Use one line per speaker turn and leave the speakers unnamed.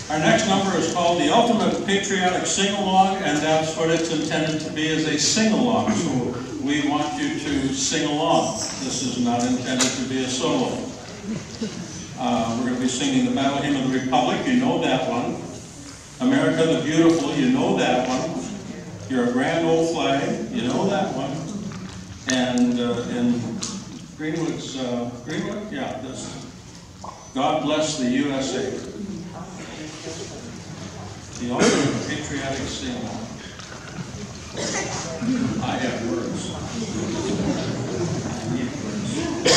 Our next number is called the Ultimate Patriotic Sing-Along, and that's what it's intended to be, as a sing-along. So we want you to sing along. This is not intended to be a solo. We're going to be singing the Battle Hymn of the Republic. You know that one. America the Beautiful. You know that one. Your Grand Old Flag. You know that one. And in Greenwood's, Greenwood? Yeah, this. God Bless the USA. The Ultimate Patriotic Sing-Along. I have words. I need words.